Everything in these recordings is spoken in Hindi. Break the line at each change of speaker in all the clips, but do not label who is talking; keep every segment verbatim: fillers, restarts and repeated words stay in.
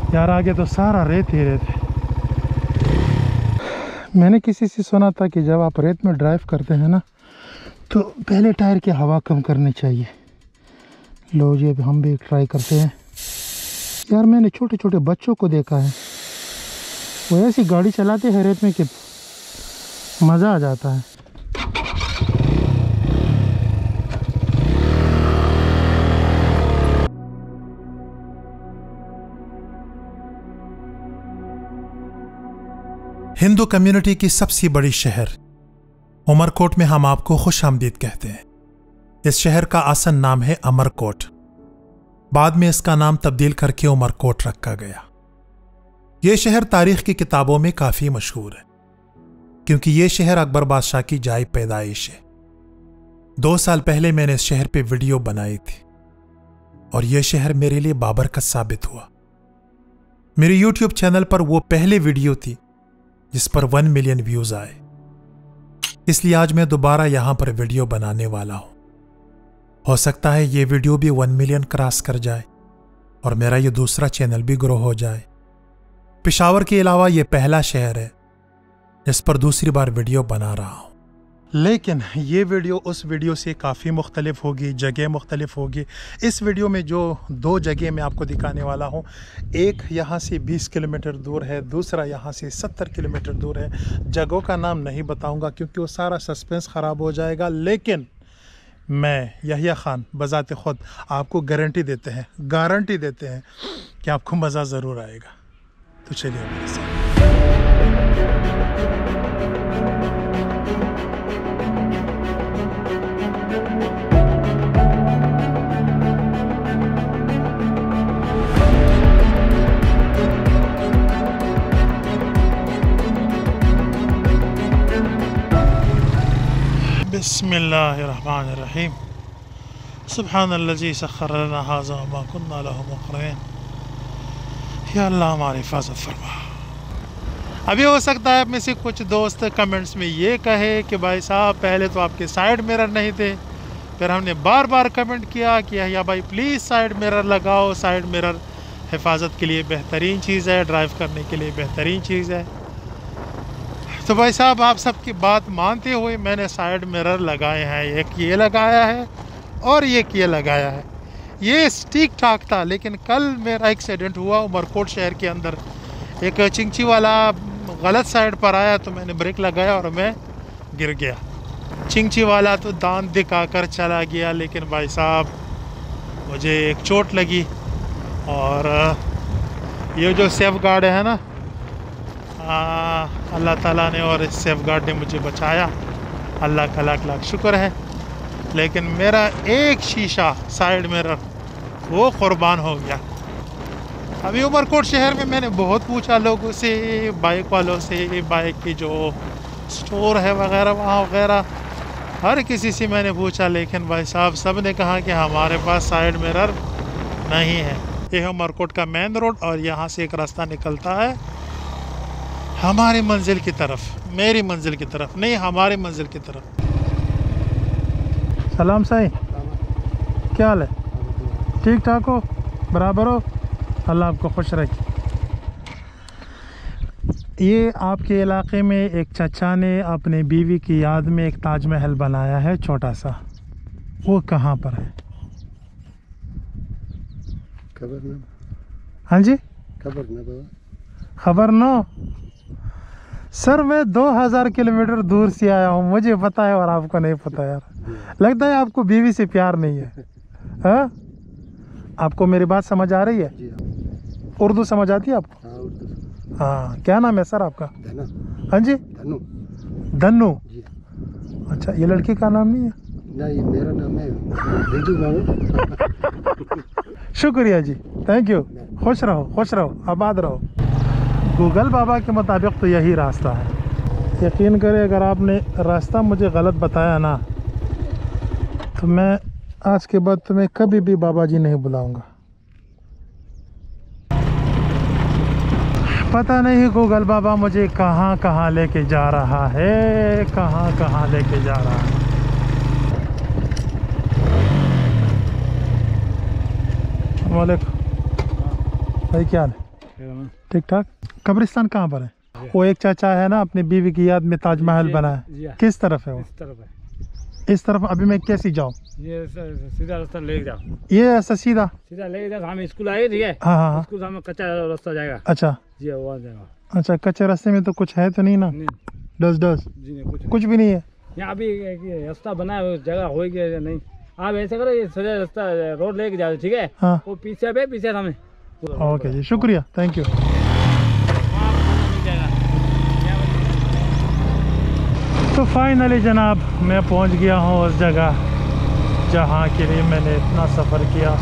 यार आगे तो सारा रेत ही रेत है। मैंने किसी से सुना था कि जब आप रेत में ड्राइव करते हैं ना तो पहले टायर की हवा कम करनी चाहिए। लो जी अब हम भी ट्राई करते हैं। यार मैंने छोटे छोटे बच्चों को देखा है, वो ऐसी गाड़ी चलाते हैं रेत में कि मज़ा आ जाता है।
हिंदू कम्युनिटी की सबसे बड़ी शहर उमरकोट में हम आपको खुश आमदीद कहते हैं। इस शहर का असल नाम है अमरकोट। बाद में इसका नाम तब्दील करके उमरकोट रखा गया। यह शहर तारीख की किताबों में काफी मशहूर है क्योंकि यह शहर अकबर बादशाह की जाए पैदाइश है। दो साल पहले मैंने इस शहर पे वीडियो बनाई थी और यह शहर मेरे लिए बाबरकत साबित हुआ। मेरे यूट्यूब चैनल पर वो पहले वीडियो थी जिस पर वन मिलियन व्यूज आए, इसलिए आज मैं दोबारा यहां पर वीडियो बनाने वाला हूं। हो सकता है ये वीडियो भी वन मिलियन क्रॉस कर जाए और मेरा ये दूसरा चैनल भी ग्रो हो जाए। पेशावर के अलावा ये पहला शहर है जिस पर दूसरी बार वीडियो बना रहा हूं।
लेकिन ये वीडियो उस वीडियो से काफ़ी मुख्तलिफ होगी, जगह मुख्तलिफ होगी। इस वीडियो में जो दो जगह मैं आपको दिखाने वाला हूँ, एक यहाँ से बीस किलोमीटर दूर है, दूसरा यहाँ से सत्तर किलोमीटर दूर है। जगहों का नाम नहीं बताऊँगा क्योंकि वो सारा सस्पेंस ख़राब हो जाएगा। लेकिन मैं यहिया ख़ान बज़ात ख़ुद आपको गारंटी देते हैं गारंटी देते हैं कि आपको मज़ा ज़रूर आएगा। तो चलिए मेरे साथ। बिस्मिल्लाहिर्रहमानिर्रहीम। सुब्हानल्लज़ी सख़्ख़र लना हाज़ा व मा कुन्ना लहू मुक़रिनीन। या अल्लाह हमारी हिफाज़त फरमा। अभी हो सकता है आप में से कुछ दोस्त कमेंट्स में ये कहे कि भाई साहब पहले तो आपके साइड मिरर नहीं थे, फिर हमने बार बार कमेंट किया कि या भाई प्लीज़ साइड मिरर लगाओ। साइड मिरर हिफाजत के लिए बेहतरीन चीज़ है, ड्राइव करने के लिए बेहतरीन चीज़ है। तो भाई साहब आप सबकी बात मानते हुए मैंने साइड मिरर लगाए हैं। एक ये लगाया है और एक ये लगाया है। ये ठीक ठाक था, लेकिन कल मेरा एक्सीडेंट हुआ उमरकोट शहर के अंदर। एक चिंची वाला गलत साइड पर आया तो मैंने ब्रेक लगाया और मैं गिर गया। चिंची वाला तो दांत दिखाकर चला गया, लेकिन भाई साहब मुझे एक चोट लगी। और ये जो सेफ गार्ड है ना, आ, अल्लाह ताला ने और इस सेफ गार्ड ने मुझे बचाया। अल्लाह का लाख लाख शुक्र है। लेकिन मेरा एक शीशा साइड मिरर वो कुर्बान हो गया। अभी उमरकोट शहर में मैंने बहुत पूछा लोगों से, बाइक वालों से, बाइक की जो स्टोर है वगैरह वहाँ वगैरह, हर किसी से मैंने पूछा, लेकिन भाई साहब सब ने कहा कि हमारे पास साइड मिरर नहीं है। ये है उमरकोट का मेन रोड और यहाँ से एक रास्ता निकलता है हमारी मंजिल की तरफ, मेरी मंजिल की तरफ नहीं, हमारी मंजिल की तरफ। सलाम साई, क्या हाल है? ठीक ठाक हो? बराबर हो? अल्लाह आपको खुश रखे। ये आपके इलाके में एक चचा ने अपने बीवी की याद में एक ताजमहल बनाया है छोटा सा, वो कहाँ पर है?
खबर न।
हाँ जी,
खबर न।
खबर नो सर, मैं दो हज़ार किलोमीटर दूर से आया हूँ, मुझे पता है और आपको नहीं पता। यार लगता है आपको बीवी से प्यार नहीं है। हाँ, आपको मेरी बात समझ आ रही है? उर्दू समझ आती है आपको?
हाँ, उर्दू।
हाँ, क्या नाम है सर आपका?
धनु।
हाँ जी,
धनु।
धनु।
जी।
अच्छा, ये लड़की का नाम नहीं है?
नहीं, मेरा नाम है रिजू बाबू।
शुक्रिया जी, थैंक यू। खुश रहो, खुश रहो, आबाद रहो। गूगल बाबा के मुताबिक तो यही रास्ता है। यकीन करें, अगर आपने रास्ता मुझे गलत बताया ना तो मैं आज के बाद तुम्हें कभी भी बाबा जी नहीं बुलाऊंगा। पता नहीं गूगल बाबा मुझे कहाँ कहाँ लेके जा रहा है, कहाँ कहाँ लेके जा रहा है। वालेकुम भाई, क्या हाल है? ठीक ठाक। कब्रिस्तान कहाँ पर है? वो एक चाचा है ना, अपनी बीवी की याद में ताजमहल बना है, किस तरफ है वो?
इस तरफ है।
इस तरफ अभी मैं कैसी जाऊँ?
ये सीधा रास्ता ले जाओ।
ये ऐसा सीधा
सीधा ले जाओ। हम स्कूल आए ठीक है।
हाँ हाँ
स्कूल हमें कच्चा रास्ता जाएगा।
अच्छा
जी वहाँ जाएगा।
अच्छा, कच्चे रास्ते में तो कुछ है तो नहीं ना?
नहीं
डस डस
जी नहीं, कुछ
कुछ भी नहीं है
यहाँ। अभी रास्ता बना है, जगह हो गया नहीं। आप ऐसे करो, ये सीधा रास्ता रोड लेके जाओ ठीक है।
हाँ
वो पीछे पे पीछे हमें।
ओके जी, शुक्रिया, थैंक यू। तो फाइनली जनाब मैं पहुंच गया हूं उस जगह जहां के लिए मैंने इतना सफ़र किया।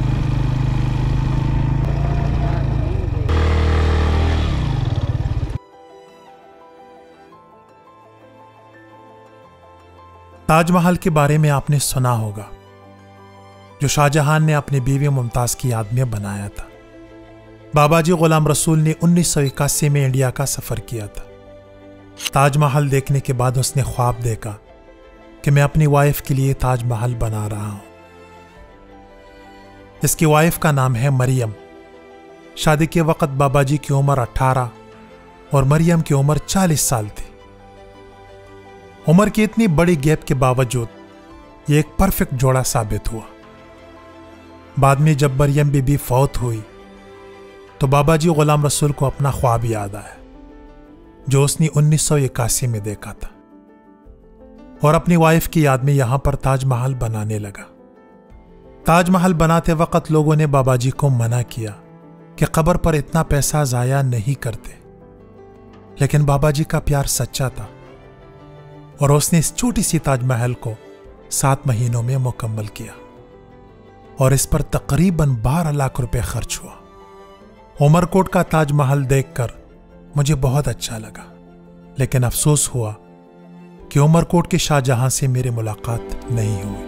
ताजमहल के बारे में आपने सुना होगा, जो शाहजहां ने अपनी बीवी मुमताज़ की याद में बनाया था। बाबाजी गुलाम रसूल ने उन्नीस सौ इक्यासी में इंडिया का सफ़र किया था। ताजमहल देखने के बाद उसने ख्वाब देखा कि मैं अपनी वाइफ के लिए ताजमहल बना रहा हूं। इसकी वाइफ का नाम है मरियम। शादी के वक्त बाबाजी की उम्र अठारह और मरियम की उम्र चालीस साल थी। उम्र की इतनी बड़ी गैप के बावजूद ये एक परफेक्ट जोड़ा साबित हुआ। बाद में जब मरियम बीबी फौत हुई तो बाबाजी गुलाम रसूल को अपना ख्वाब याद आया जो उसने उन्नीस सौ इक्यासी में देखा था, और अपनी वाइफ की याद में यहां पर ताजमहल बनाने लगा। ताजमहल बनाते वक्त लोगों ने बाबाजी को मना किया कि कब्र पर इतना पैसा जाया नहीं करते, लेकिन बाबाजी का प्यार सच्चा था और उसने इस छोटी सी ताजमहल को सात महीनों में मुकम्मल किया और इस पर तकरीबन बारह लाख रुपए खर्च हुआ। उमरकोट का ताजमहल देखकर मुझे बहुत अच्छा लगा, लेकिन अफसोस हुआ कि उमरकोट के शाहजहां से मेरी मुलाकात नहीं हुई।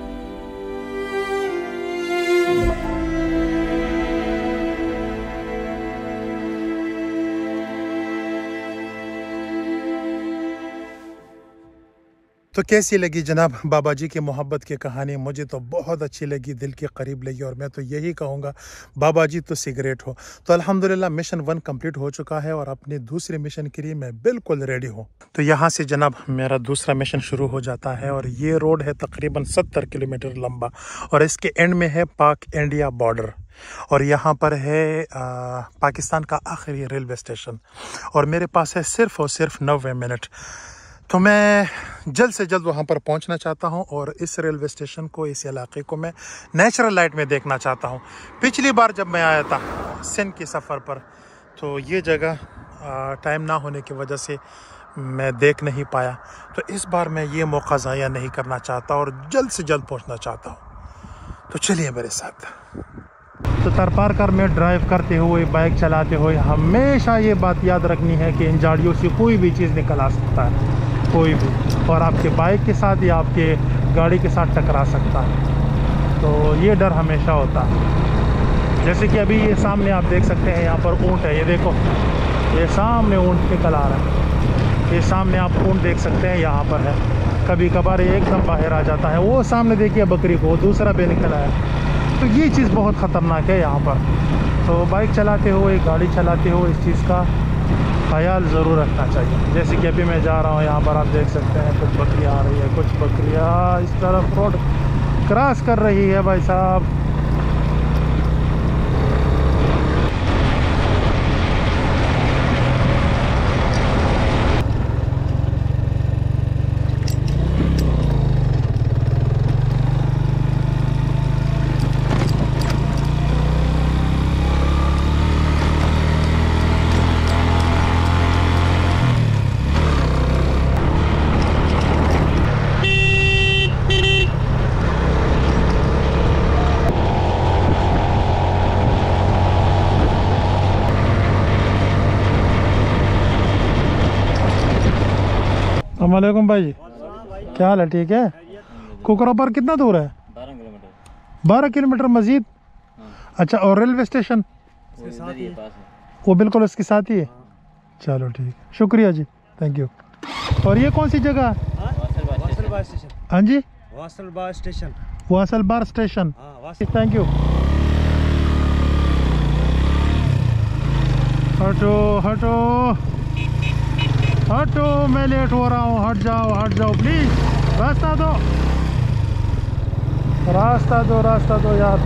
तो कैसी लगी जनाब बाबाजी की मोहब्बत की कहानी? मुझे तो बहुत अच्छी लगी, दिल के करीब लगी, और मैं तो यही कहूँगा बाबाजी तो सिगरेट हो। तो अल्हम्दुलिल्लाह मिशन वन कंप्लीट हो चुका है और अपने दूसरे मिशन के लिए मैं बिल्कुल रेडी हूँ। तो यहाँ से जनाब मेरा दूसरा मिशन शुरू हो जाता है और ये रोड है तकरीबन सत्तर किलोमीटर लंबा और इसके एंड में है पाक इंडिया बॉर्डर और यहाँ पर है आ, पाकिस्तान का आखिरी रेलवे स्टेशन और मेरे पास है सिर्फ और सिर्फ नब्बे मिनट। तो मैं जल्द से जल्द वहाँ पर पहुँचना चाहता हूँ और इस रेलवे स्टेशन को, इस इलाके को मैं नेचुरल लाइट में देखना चाहता हूँ। पिछली बार जब मैं आया था सिंध के सफ़र पर तो ये जगह टाइम ना होने की वजह से मैं देख नहीं पाया, तो इस बार मैं ये मौका ज़ाया नहीं करना चाहता और जल्द से जल्द पहुँचना चाहता हूँ। तो चलिए मेरे साथ। तो तरपार कर में ड्राइव करते हुए, बाइक चलाते हुए हमेशा ये बात याद रखनी है कि इन झाड़ियों से कोई भी चीज़ निकल आ सकता है, कोई भी, और आपके बाइक के साथ या आपके गाड़ी के साथ टकरा सकता है। तो ये डर हमेशा होता है। जैसे कि अभी ये सामने आप देख सकते हैं, यहाँ पर ऊँट है, ये देखो, ये सामने ऊँट निकल आ रहा है। ये सामने आप ऊँट देख सकते हैं, यहाँ पर है। कभी कभार ये एकदम बाहर आ जाता है। वो सामने देखिए बकरी को, दूसरा भी निकल आया। तो ये चीज़ बहुत ख़तरनाक है यहाँ पर। तो बाइक चलाते हुए, गाड़ी चलाते हुए इस चीज़ का ख्याल ज़रूर रखना चाहिए। जैसे कि अभी मैं जा रहा हूँ, यहाँ पर आप देख सकते हैं कुछ बकरियाँ आ रही है, कुछ बकरियाँ इस तरफ रोड क्रॉस कर रही है भाई साहब। अस्सलामुअलैकुम भाई, क्या हाल है? ठीक है। कुकरा पर कितना दूर है?
बारह किलोमीटर।
बारह किलोमीटर मजीद? अच्छा, और रेलवे स्टेशन? वो बिल्कुल उसके साथ ही है। चलो ठीक है, शुक्रिया जी, थैंक यू। और ये कौन सी जगह है? हाँ जी,
Vasalbar station.
Vasalbar station, thank you. हटो हटो हटो, मैं लेट हो रहा हूँ, हट जाओ हट जाओ प्लीज, रास्ता दो रास्ता दो रास्ता दो यार।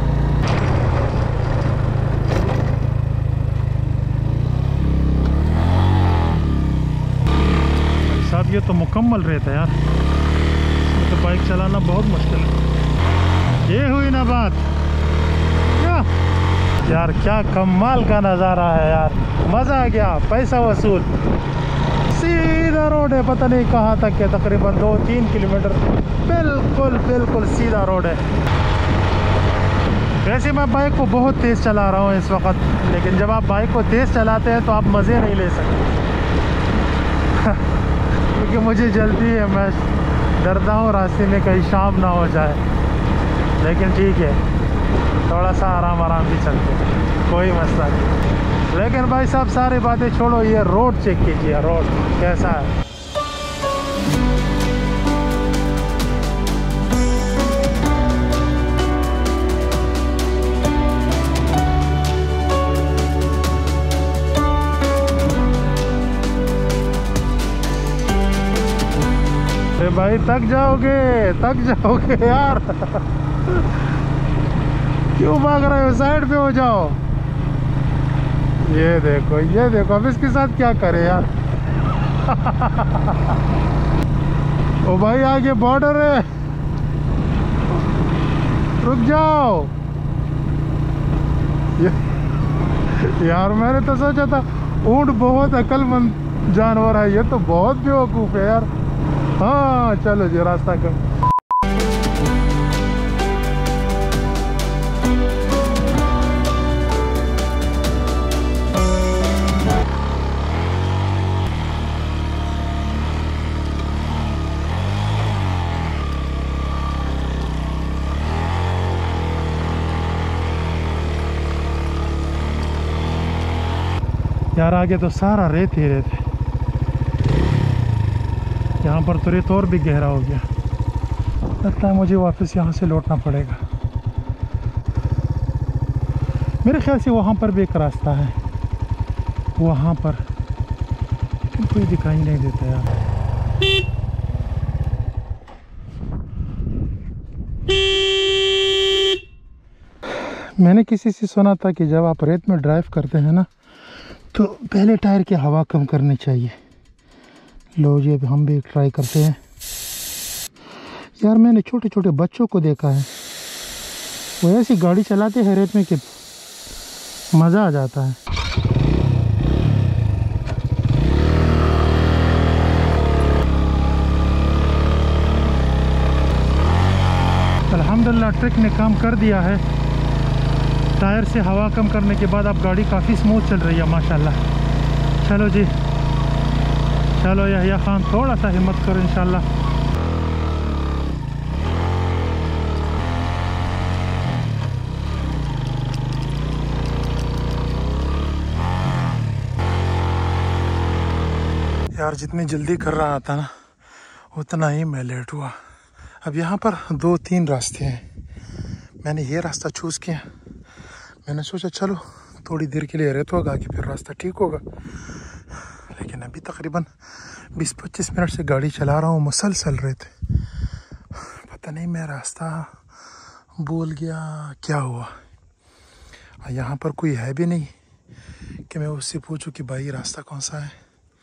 साहब ये तो मुकम्मल रहता है यार, तो बाइक चलाना बहुत मुश्किल है। ये हुई ना बात क्या यार, क्या कमाल का नज़ारा है यार, मज़ा आ गया, पैसा वसूल। सीधा रोड है, पता नहीं कहाँ तक है, तकरीबन दो तीन किलोमीटर, बिल्कुल बिल्कुल सीधा रोड है। वैसे मैं बाइक को बहुत तेज़ चला रहा हूँ इस वक्त, लेकिन जब आप बाइक को तेज़ चलाते हैं तो आप मज़े नहीं ले सकते क्योंकि मुझे जल्दी है, मैं डरता हूँ रास्ते में कहीं शाम ना हो जाए। लेकिन ठीक है, थोड़ा सा आराम आराम भी चलते हैं, कोई मसला नहीं। लेकिन भाई साहब सारी बातें छोड़ो, ये रोड चेक कीजिए, रोड कैसा है। अरे भाई थक जाओगे थक जाओगे यार क्यों भाग रहे हो, साइड पे हो जाओ। ये देखो ये देखो, अब इसके साथ क्या करें यार ओ भाई आगे बॉर्डर है, रुक जाओ। यार मैंने तो सोचा था ऊंट बहुत अक्लमंद जानवर है, ये तो बहुत बेवकूफ़ है यार। हाँ चलो जी, रास्ता कर। यार आगे तो सारा रेत ही रेत है, यहाँ पर तो रेत और भी गहरा हो गया, लगता है मुझे वापस यहाँ से लौटना पड़ेगा। मेरे ख्याल से वहाँ पर भी एक रास्ता है, वहाँ पर, लेकिन कोई दिखाई नहीं देता यार। मैंने किसी से सुना था कि जब आप रेत में ड्राइव करते हैं ना, तो पहले टायर की हवा कम करनी चाहिए। लो जी, अब हम भी ट्राई करते हैं। यार मैंने छोटे छोटे बच्चों को देखा है, वो ऐसी गाड़ी चलाते हैं रेत में कि मज़ा आ जाता है। अल्हम्दुलिल्लाह ट्रिक ने काम कर दिया है, टायर से हवा कम करने के बाद अब गाड़ी काफ़ी स्मूथ चल रही है माशाल्लाह। चलो जी चलो यहया खान, थोड़ा सा हिम्मत करो इंशाल्लाह। यार जितनी जल्दी कर रहा था ना, उतना ही मैं लेट हुआ। अब यहाँ पर दो तीन रास्ते हैं, मैंने ये रास्ता चूज़ किया। मैंने सोचा चलो थोड़ी देर के लिए रेत होगा कि फिर रास्ता ठीक होगा, लेकिन अभी तकरीबन बीस पच्चीस मिनट से गाड़ी चला रहा हूँ, मुसलसल रेत। पता नहीं मैं रास्ता भूल गया, क्या हुआ। यहाँ पर कोई है भी नहीं कि मैं उससे पूछूं कि भाई रास्ता कौन सा है।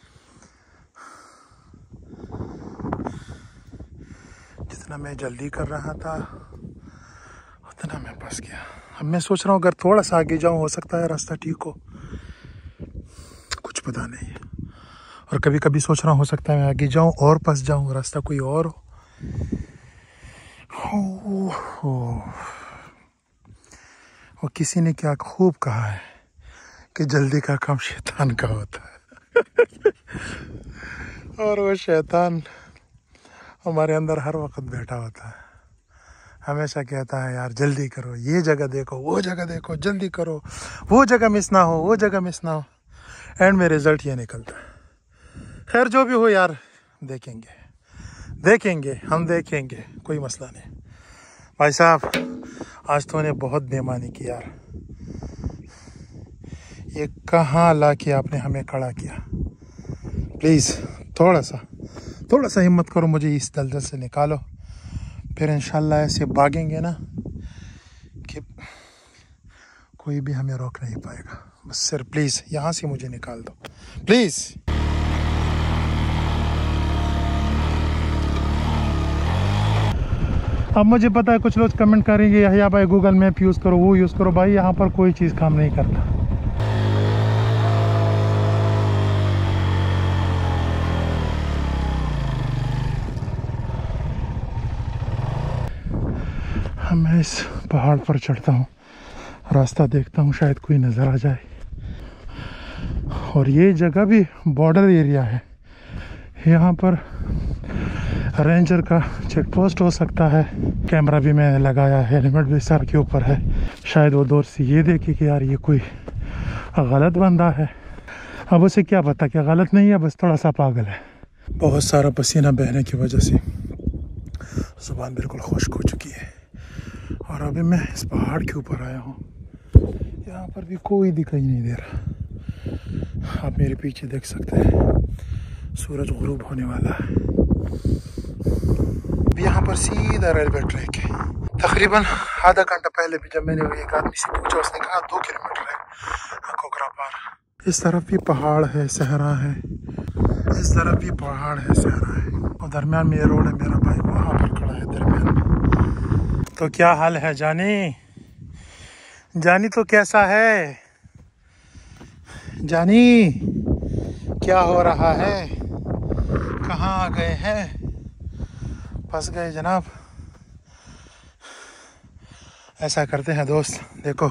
जितना मैं जल्दी कर रहा था उतना मैं फंस गया। अब मैं सोच रहा हूँ अगर थोड़ा सा आगे जाऊँ, हो सकता है रास्ता ठीक हो, कुछ पता नहीं। और कभी कभी सोच रहा हूँ हो सकता है मैं आगे जाऊँ और फंस जाऊँ, रास्ता कोई और हो। हो, हो। वो किसी ने क्या खूब कहा है कि जल्दी का काम शैतान का होता है और वो शैतान हमारे अंदर हर वक्त बैठा होता है, हमेशा कहता है यार जल्दी करो, ये जगह देखो, वो जगह देखो, जल्दी करो, वो जगह मिस ना हो, वो जगह मिस ना हो। एंड में रिजल्ट ये निकलता है। खैर जो भी हो यार, देखेंगे देखेंगे हम देखेंगे, कोई मसला नहीं। भाई साहब आज तो ने बहुत बेईमानी की यार, ये कहाँ ला के आपने हमें खड़ा किया। प्लीज़ थोड़ा सा थोड़ा सा हिम्मत करो, मुझे इस दलदल से निकालो, फिर इंशाल्लाह ऐसे भागेंगे ना कि कोई भी हमें रोक नहीं पाएगा। बस सर प्लीज़ यहाँ से मुझे निकाल दो प्लीज़। अब मुझे पता है कुछ लोग कमेंट करेंगे यहिया भाई गूगल मैप यूज़ करो, वो यूज़ करो। भाई यहाँ पर कोई चीज़ काम नहीं करता। मैं इस पहाड़ पर चढ़ता हूँ, रास्ता देखता हूँ, शायद कोई नज़र आ जाए। और ये जगह भी बॉर्डर एरिया है, यहाँ पर रेंजर का चेक पोस्ट हो सकता है। कैमरा भी मैं लगाया है, हेलमेट भी सर के ऊपर है। शायद वो दूर से ये देखे कि यार ये कोई गलत बंदा है। अब उसे क्या पता कि गलत नहीं है, बस थोड़ा सा पागल है। बहुत सारा पसीना बहने की वजह से ज़ुबान बिल्कुल खुश्क हो चुकी है। और अभी मैं इस पहाड़ के ऊपर आया हूँ, यहाँ पर भी कोई दिखाई नहीं दे रहा। आप मेरे पीछे देख सकते हैं सूरज गुरूब होने वाला है। यहाँ पर सीधा रेलवे ट्रैक है। तकरीबन आधा घंटा पहले भी जब मैंने एक आदमी से पूछा, उसने कहा दो किलोमीटर है कोकरा पार। इस तरफ भी पहाड़ है, सहरा है, इस तरफ भी पहाड़ है, सहरा है, और दरमियान में ये रोड है। मेरा भाई वहाँ पर खड़ा है दरमियान में। तो क्या हाल है जानी? जानी तो कैसा है जानी? क्या हो रहा है? कहाँ आ गए हैं? फंस गए जनाब। ऐसा करते हैं दोस्त, देखो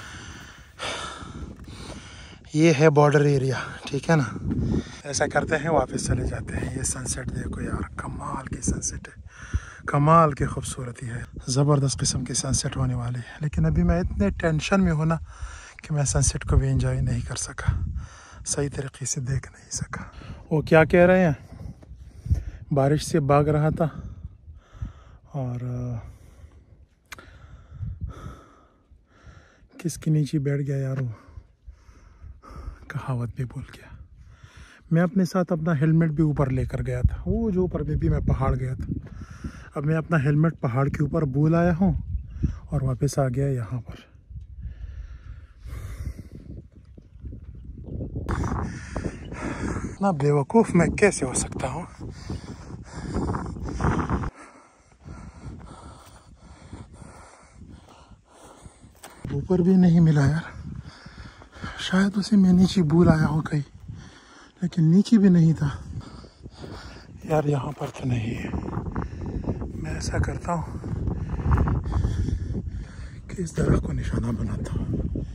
ये है बॉर्डर एरिया, ठीक है ना। ऐसा करते हैं वापस चले जाते हैं। ये सनसेट देखो यार, कमाल की सनसेट है, कमाल की खूबसूरती है, ज़बरदस्त किस्म की सनसेट होने वाली है। लेकिन अभी मैं इतने टेंशन में हूँ ना कि मैं सनसेट को भी एंजॉय नहीं कर सका, सही तरीके से देख नहीं सका। वो क्या कह रहे हैं, बारिश से भाग रहा था और किसके नीचे बैठ गया यार, वो कहावत भी भूल गया। मैं अपने साथ अपना हेलमेट भी ऊपर लेकर गया था, वो जो ऊपर भी, भी मैं पहाड़ गया था। अब मैं अपना हेलमेट पहाड़ के ऊपर भूल आया हूँ और वापस आ गया यहाँ पर। ना बेवकूफ़ मैं कैसे हो सकता हूँ। ऊपर भी नहीं मिला यार, शायद उसे मैं नीचे भूल आया हूँ कहीं, लेकिन नीचे भी नहीं था यार। यहाँ पर तो नहीं है। मैं ऐसा करता हूँ कि इस दरख्त को निशाना बनाता हूँ,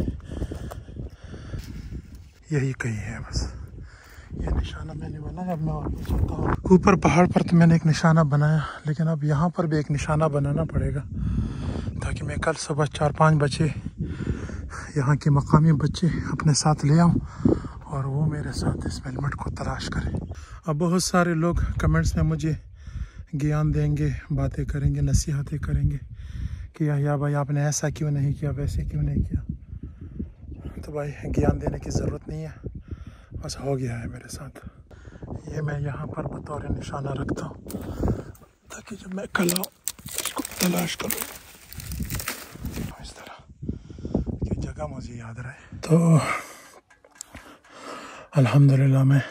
यही कहीं है बस। ये निशाना मैंने बनाया, अब मैं वापस चलता हूँ। ऊपर पहाड़ पर तो मैंने एक निशाना बनाया, लेकिन अब यहाँ पर भी एक निशाना बनाना पड़ेगा, ताकि मैं कल सुबह चार पाँच बजे यहाँ के मकामी बच्चे अपने साथ ले आऊँ और वो मेरे साथ इस हेलमेट को तलाश करें। अब बहुत सारे लोग कमेंट्स में मुझे ज्ञान देंगे, बातें करेंगे, नसीहतें करेंगे कि या भाई आपने ऐसा क्यों नहीं किया, वैसे क्यों नहीं किया। तो भाई ज्ञान देने की ज़रूरत नहीं है, बस हो गया है मेरे साथ। ये मैं यहाँ पर बतौर निशाना रखता हूँ, ताकि जब मैं कल आऊँ इसको तलाश करूँ इस तरह कि जगह मुझे याद रहे। तो अल्हम्दुलिल्लाह मैं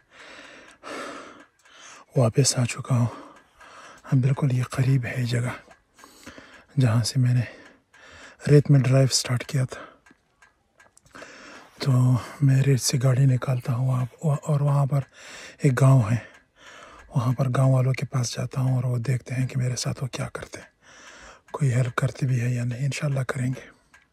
वापस आ चुका हूँ। हम बिल्कुल ये करीब है जगह जहाँ से मैंने रेत में ड्राइव स्टार्ट किया था। तो मैं रेत से गाड़ी निकालता हूँ वहाँ, और वहाँ पर एक गांव है, वहाँ पर गांव वालों के पास जाता हूँ और वो देखते हैं कि मेरे साथ वो क्या करते हैं, कोई हेल्प करते भी है या नहीं। इंशाल्लाह करेंगे।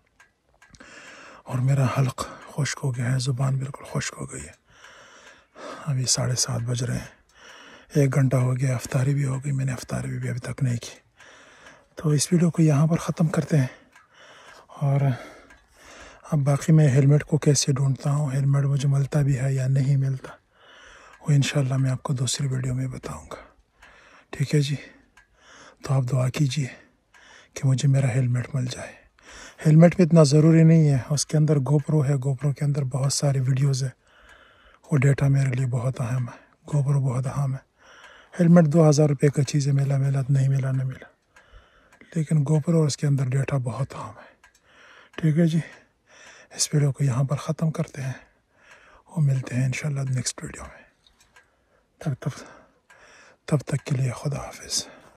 और मेरा हल्क खुश्क हो गया है, ज़ुबान बिल्कुल खुश्क हो गई है। अभी साढ़े सात बज रहे हैं, एक घंटा हो गया, अफ्तारी भी हो गई, मैंने अफ्तारी भी, भी अभी तक नहीं की। तो इस वीडियो को यहाँ पर ख़त्म करते हैं। और अब बाकी मैं हेलमेट को कैसे ढूंढता हूँ, हेलमेट मुझे मिलता भी है या नहीं मिलता, वो इंशाल्लाह मैं आपको दूसरी वीडियो में बताऊँगा। ठीक है जी। तो आप दुआ कीजिए कि मुझे मेरा हेलमेट मिल जाए।
हेलमेट भी इतना ज़रूरी नहीं है, उसके अंदर गोप्रो है, गोप्रो के अंदर बहुत सारी वीडियोज़ है, वो डेटा मेरे लिए बहुत अहम है। गोप्रो बहुत अहम है। हेलमेट दो हज़ार रुपये का चीज़ है, मिला मिला नहीं मिला नहीं मिला, लेकिन गोप्रो और उसके अंदर डेटा बहुत अहम है। ठीक है जी, इस वीडियो को यहाँ पर ख़त्म करते हैं, वो मिलते हैं इंशाल्लाह नेक्स्ट वीडियो में। तब तब तब तक के लिए खुदा हाफिज़।